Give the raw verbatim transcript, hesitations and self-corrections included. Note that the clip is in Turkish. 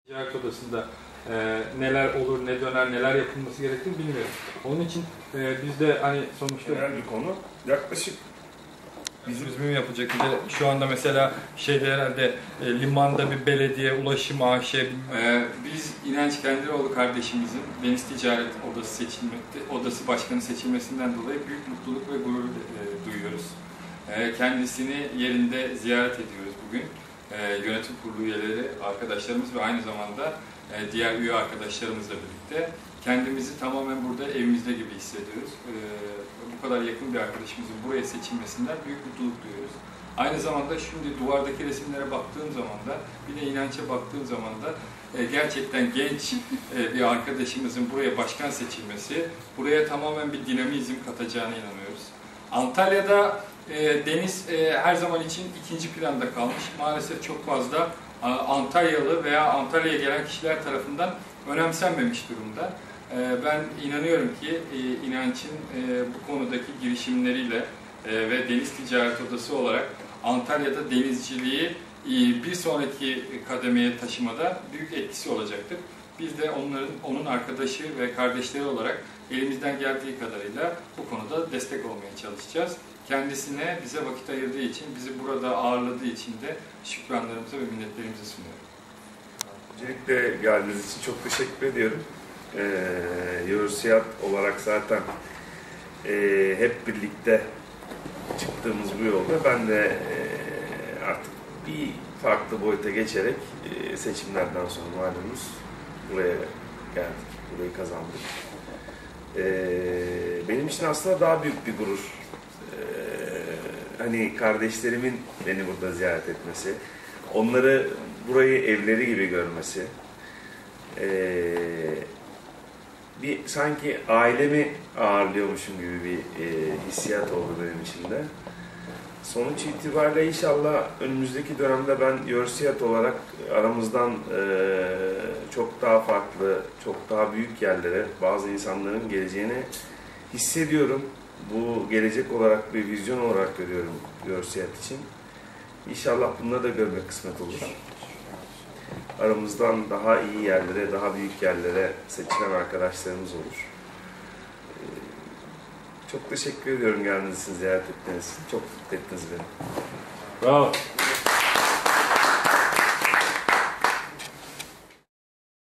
Ticaret Odası'nda e, neler olur, ne döner, neler yapılması gerektiğini bilmiyorum. Onun için e, biz de hani sonuçta... Önemli bir konu. Yaklaşık Bizim bizim yapılacak. Bir de şu anda mesela şeyde herhalde e, limanda bir belediye, ulaşım A Ş. E, biz İnanç Kendiroğlu kardeşimizin Deniz Ticaret Odası seçilmesi, Odası Başkanı seçilmesinden dolayı büyük mutluluk ve gurur e, duyuyoruz. E, kendisini yerinde ziyaret ediyoruz bugün. E, yönetim kurulu üyeleri, arkadaşlarımız ve aynı zamanda e, diğer üye arkadaşlarımızla birlikte kendimizi tamamen burada evimizde gibi hissediyoruz. E, bu kadar yakın bir arkadaşımızın buraya seçilmesinden büyük mutluluk duyuyoruz. Aynı zamanda şimdi duvardaki resimlere baktığım zaman da, bir de İnanç'a baktığım zaman da e, gerçekten genç e, bir arkadaşımızın buraya başkan seçilmesi, buraya tamamen bir dinamizm katacağına inanıyoruz. Antalya'da e, deniz e, her zaman için ikinci planda kalmış. Maalesef çok fazla e, Antalyalı veya Antalya'ya gelen kişiler tarafından önemsenmemiş durumda. E, ben inanıyorum ki e, İnanç'ın e, bu konudaki girişimleriyle e, ve Deniz Ticaret Odası olarak Antalya'da denizciliği e, bir sonraki kademeye taşımada büyük etkisi olacaktır. Biz de onların, onun arkadaşı ve kardeşleri olarak elimizden geldiği kadarıyla bu konuda destek olmaya çalışacağız. Kendisine bize vakit ayırdığı için, bizi burada ağırladığı için de şükranlarımızı ve minnetlerimizi sunuyorum. Öncelikle geldiğiniz için çok teşekkür ediyorum. Ee, Eurosiyat olarak zaten e, hep birlikte çıktığımız bu yolda ben de e, artık bir farklı boyuta geçerek e, seçimlerden sonra malumunuz buraya geldik, burayı kazandık. Ee, benim için aslında daha büyük bir gurur. Ee, hani kardeşlerimin beni burada ziyaret etmesi, onları burayı evleri gibi görmesi, ee, bir sanki ailemi ağırlıyormuşum gibi bir e, hissiyat oldu benim içimde. Sonuç itibariyle inşallah önümüzdeki dönemde ben Eurosiyat olarak aramızdan e, çok daha farklı, çok daha büyük yerlere bazı insanların geleceğini hissediyorum. Bu gelecek olarak bir vizyon olarak görüyorum Eurosiyat için. İnşallah bunları da görmek kısmet olur. Aramızdan daha iyi yerlere, daha büyük yerlere seçilen arkadaşlarımız olur. Çok teşekkür ediyorum geldiğiniz için, ziyaret ettiğiniz için. Çok mutlu ettiniz beni. Bravo.